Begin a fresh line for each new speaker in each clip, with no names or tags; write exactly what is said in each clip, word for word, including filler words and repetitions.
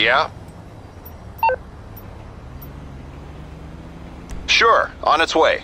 Yeah? Sure, on its way.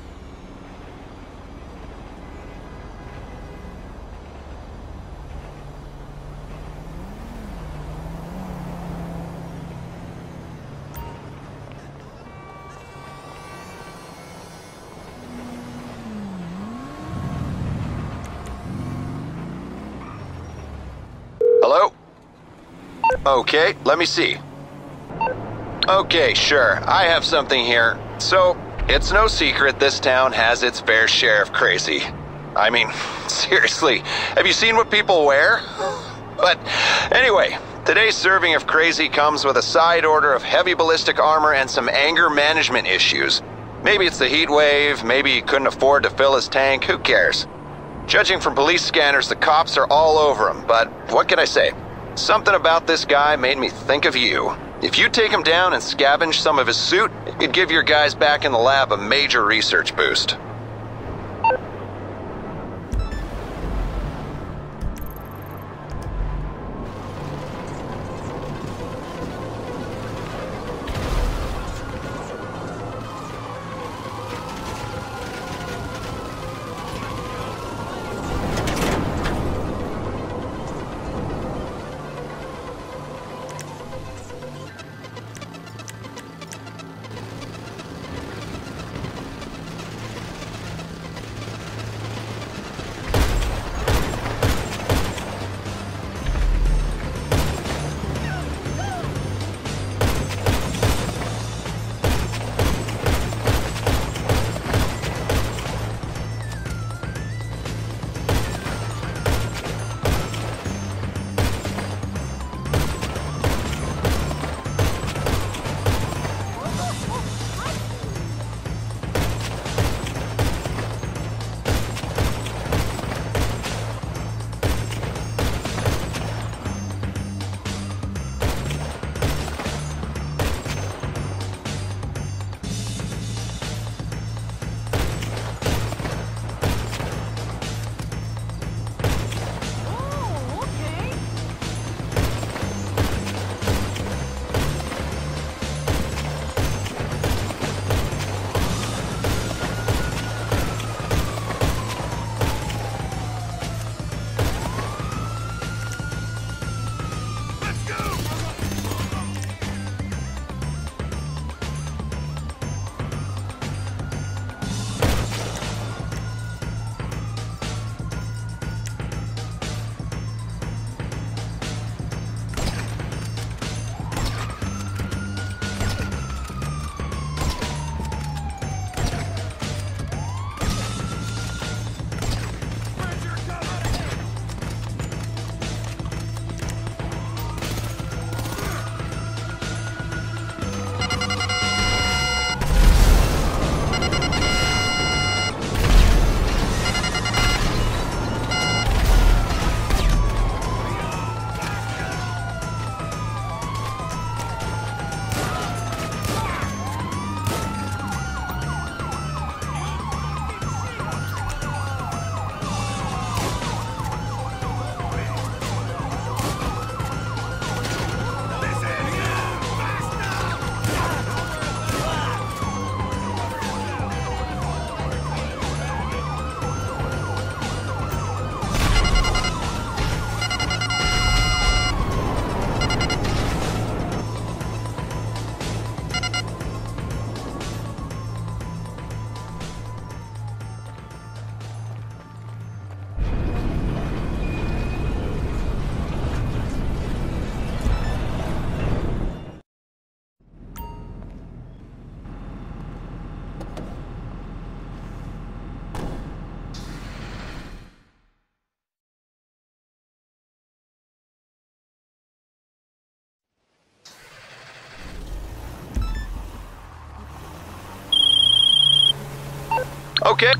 Hello? Okay, let me see. Okay, sure, I have something here. So, it's no secret this town has its fair share of crazy. I mean, seriously, have you seen what people wear? But anyway, today's serving of crazy comes with a side order of heavy ballistic armor and some anger management issues. Maybe it's the heat wave, maybe he couldn't afford to fill his tank, who cares? Judging from police scanners, the cops are all over him, but what can I say? Something about this guy made me think of you. If you take him down and scavenge some of his suit, it'd give your guys back in the lab a major research boost. Okay.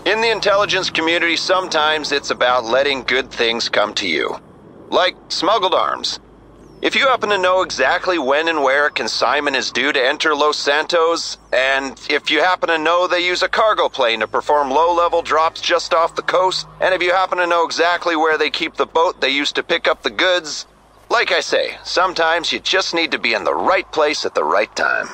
In the intelligence community, sometimes it's about letting good things come to you. Like smuggled arms. If you happen to know exactly when and where a consignment is due to enter Los Santos, and if you happen to know they use a cargo plane to perform low-level drops just off the coast, and if you happen to know exactly where they keep the boat they use to pick up the goods, like I say, sometimes you just need to be in the right place at the right time.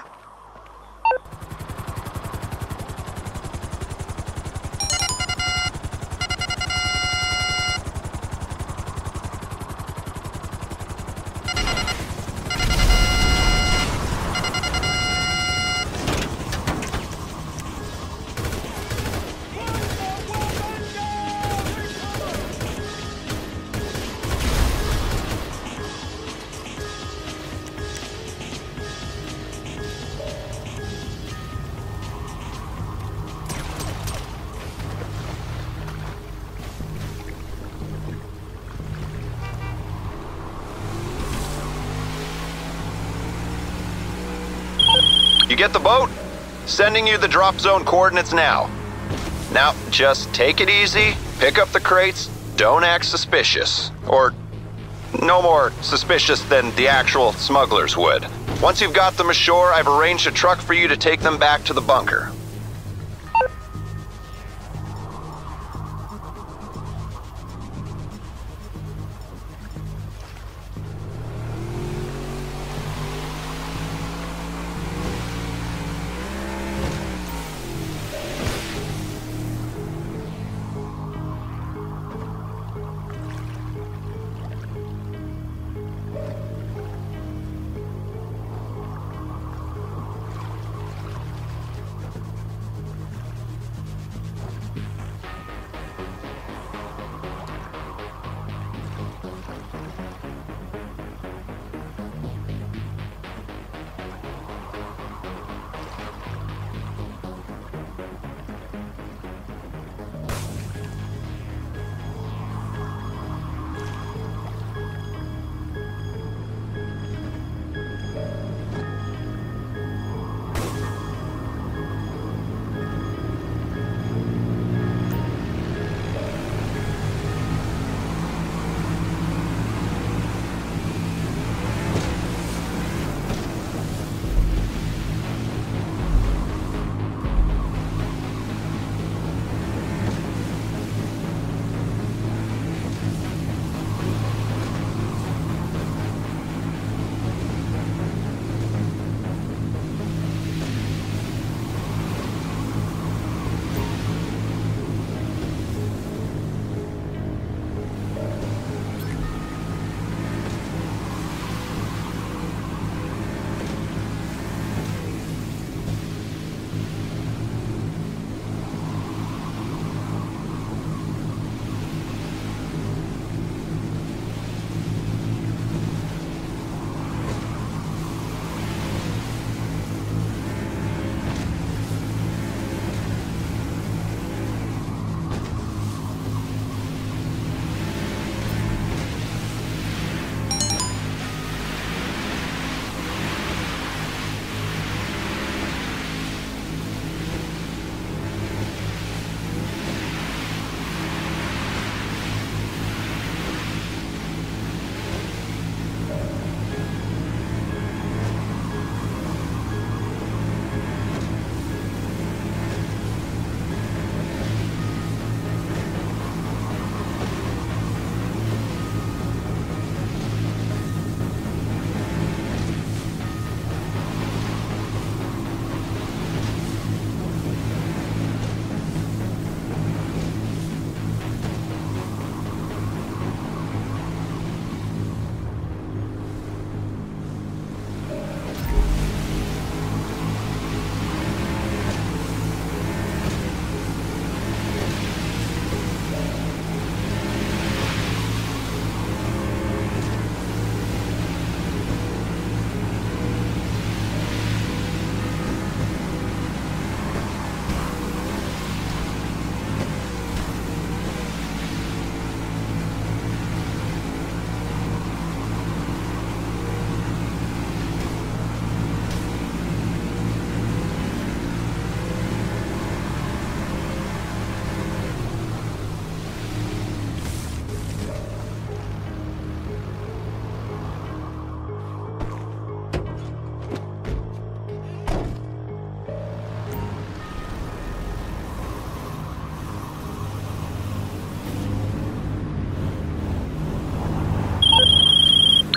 You get the boat? Sending you the drop zone coordinates now. Now, just take it easy, pick up the crates, don't act suspicious. Or no more suspicious than the actual smugglers would. Once you've got them ashore, I've arranged a truck for you to take them back to the bunker.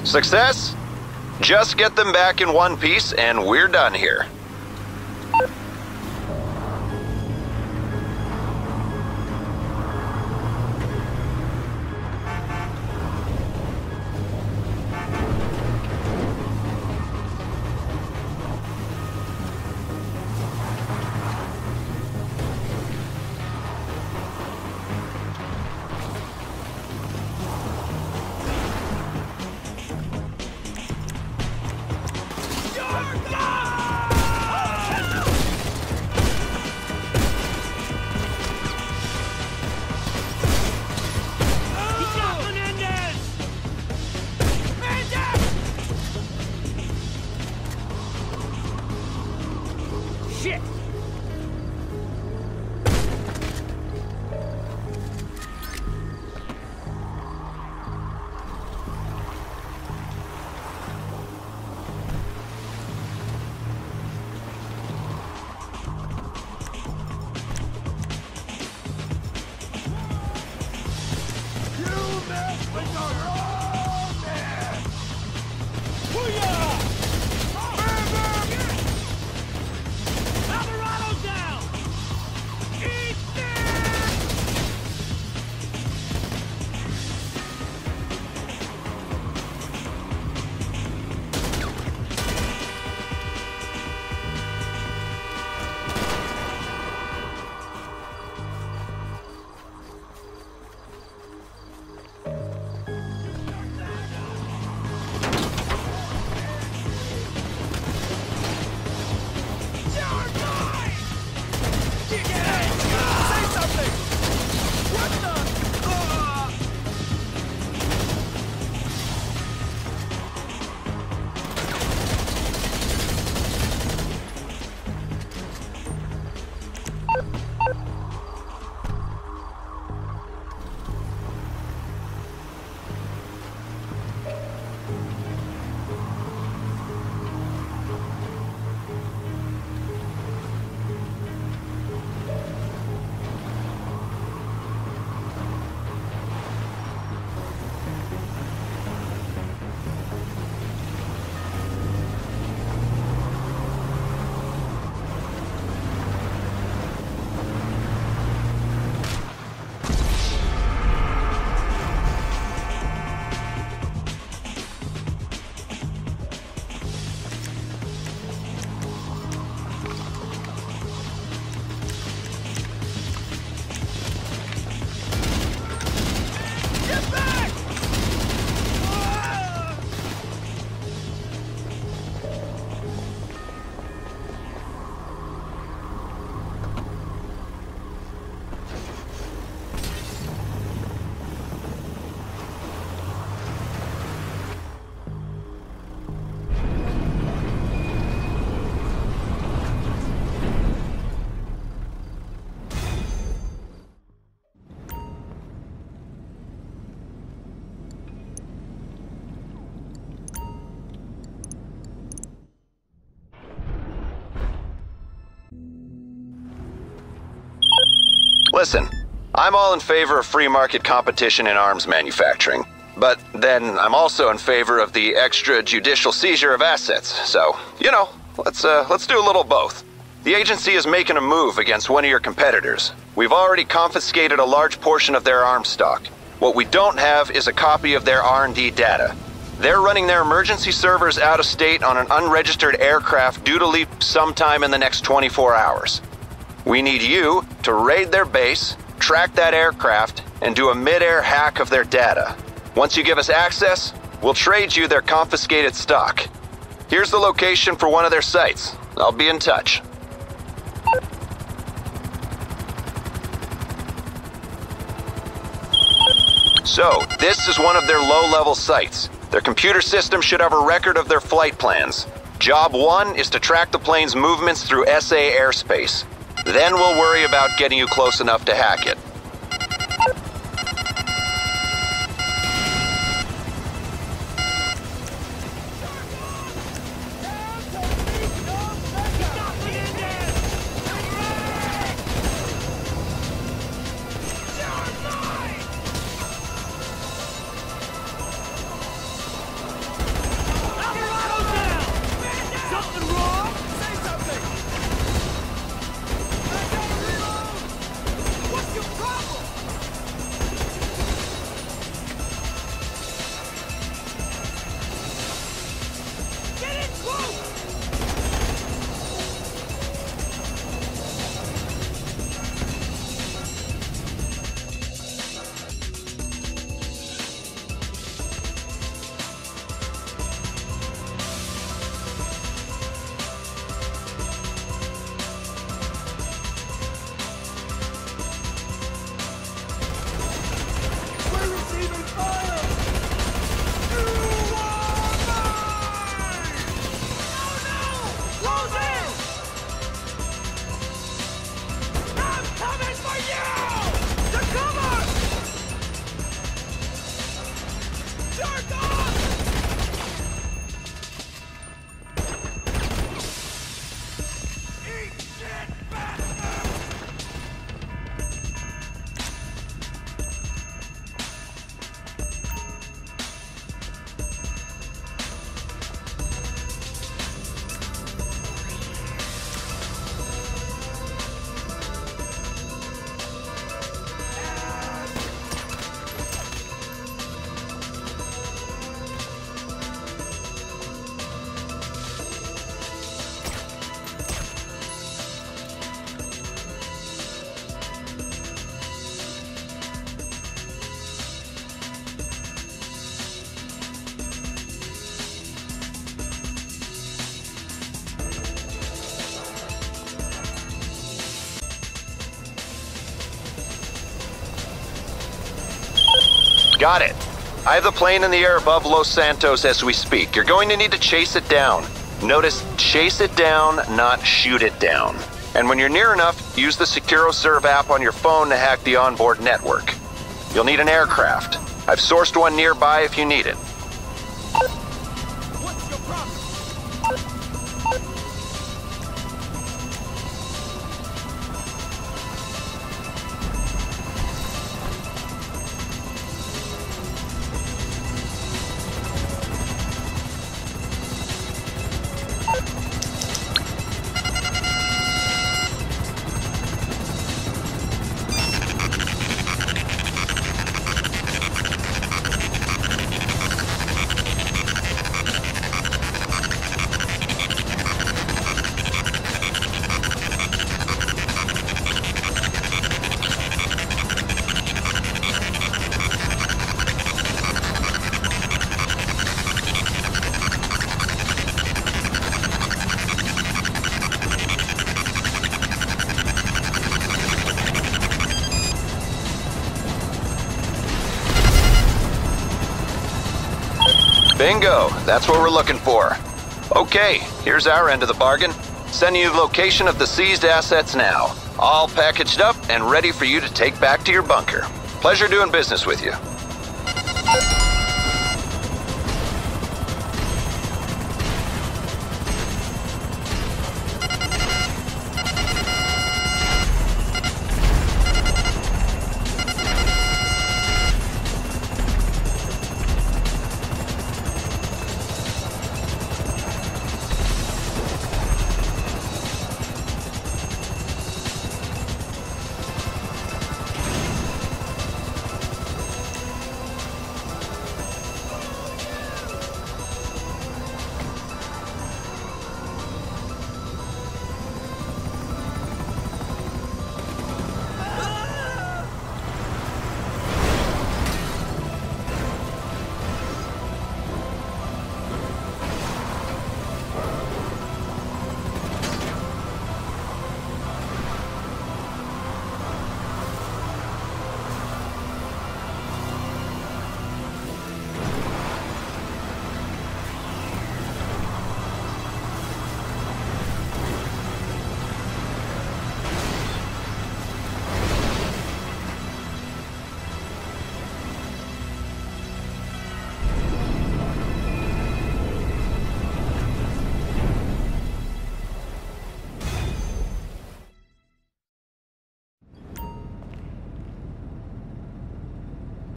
Success? Just get them back in one piece and we're done here. Listen, I'm all in favor of free market competition in arms manufacturing, but then I'm also in favor of the extrajudicial seizure of assets, so, you know, let's, uh, let's do a little both. The agency is making a move against one of your competitors. We've already confiscated a large portion of their arms stock. What we don't have is a copy of their R and D data. They're running their emergency servers out of state on an unregistered aircraft due to leave sometime in the next twenty-four hours. We need you to raid their base, track that aircraft, and do a mid-air hack of their data. Once you give us access, we'll trade you their confiscated stock. Here's the location for one of their sites. I'll be in touch. So, this is one of their low-level sites. Their computer system should have a record of their flight plans. Job one is to track the plane's movements through S A airspace. Then we'll worry about getting you close enough to hack it. Got it. I have the plane in the air above Los Santos as we speak. You're going to need to chase it down. Notice, chase it down, not shoot it down. And when you're near enough, use the SecuroServe app on your phone to hack the onboard network. You'll need an aircraft. I've sourced one nearby if you need it.
What's your problem?
Bingo, that's what we're looking for. Okay, here's our end of the bargain. Sending you the location of the seized assets now. All packaged up and ready for you to take back to your bunker. Pleasure doing business with you.